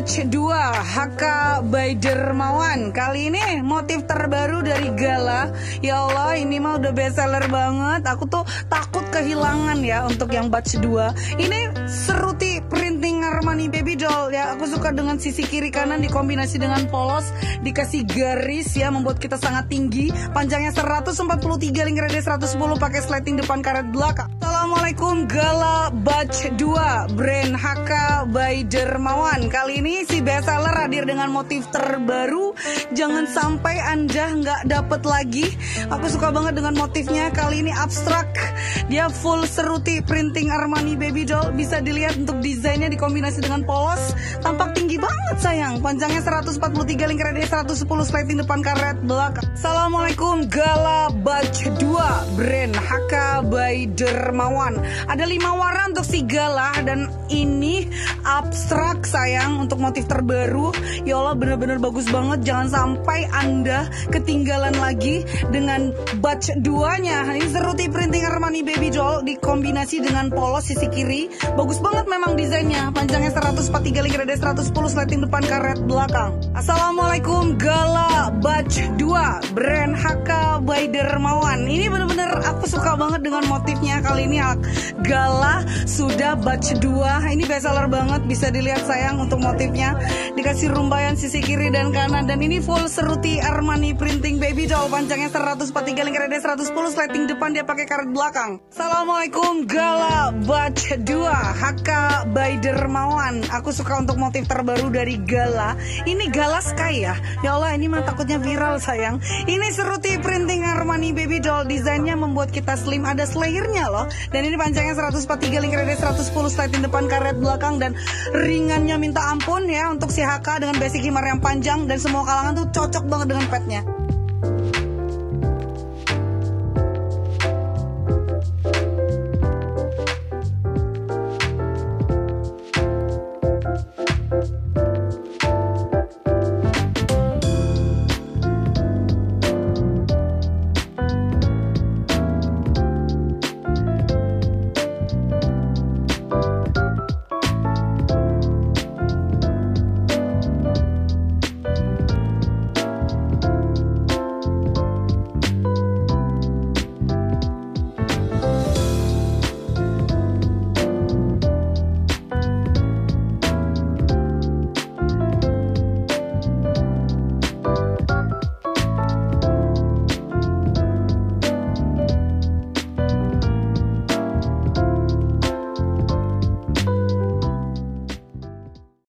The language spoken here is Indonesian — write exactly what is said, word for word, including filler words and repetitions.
Batch dua H K by Dermawan. Kali ini motif terbaru dari Gala. Ya Allah, ini mah udah bestseller banget. Aku tuh takut kehilangan ya untuk yang Batch dua. Ini seruti printing Armani Baby Doll ya. Aku suka dengan sisi kiri kanan dikombinasi dengan polos, dikasih garis ya, membuat kita sangat tinggi. Panjangnya seratus empat puluh tiga, lingkar radius seratus sepuluh, pakai slating depan, karet belakang. Assalamualaikum, Gala Batch dua brand H K by Dermawan. Kali ini si bestseller hadir dengan motif terbaru. Jangan sampai Anda nggak dapet lagi. Aku suka banget dengan motifnya. Kali ini abstrak. Dia full seruti printing Armani Baby Doll. Bisa dilihat untuk desainnya dikombinasi dengan polos. Tampak tinggi banget sayang. Panjangnya seratus empat puluh tiga, lingkar radius seratus sepuluh, slating depan, karet belakang. Assalamualaikum, Gala Batch dua brand H K by Dermawan. Ada lima warna untuk si Gala dan ini abstrak sayang untuk motif terbaru. Ya Allah, bener-bener bagus banget. Jangan sampai Anda ketinggalan lagi dengan Batch dua nya. Ini seruti printing Armani Baby Doll dikombinasi dengan polos sisi kiri. Bagus banget memang desainnya. Panjangnya seratus empat puluh tiga, lingkar radius seratus sepuluh, slating depan, karet belakang. Assalamualaikum, Gala Batch dua brand H K by Dermawan. Ini bener-bener aku suka banget dengan motifnya. Kali ini Gala sudah Batch dua. Ini bestseller banget. Bisa dilihat sayang untuk motifnya. Dikasih rumbayan sisi kiri dan kanan. Dan ini full seruti Armani printing Baby Doll. Panjangnya seratus empat puluh tiga, lingkar radius seratus sepuluh, slating depan, dia pakai karet belakang. Assalamualaikum, Gala Batch dua H K by Dermawan. Aku suka untuk motif terbaru dari Gala. Ini Gala Sky ya. Ya Allah, ini mah takutnya viral sayang. Ini seruti printing Armani Baby Doll. Desainnya membuat kita slim. Ada slayernya loh. Dan ini panjangnya seratus empat puluh tiga, lingkar radius seratus sepuluh, slating depan, karet belakang. Dan ringannya minta ampun ya untuk si H K dengan basic himar yang panjang. Dan semua kalangan tuh cocok banget dengan petnya.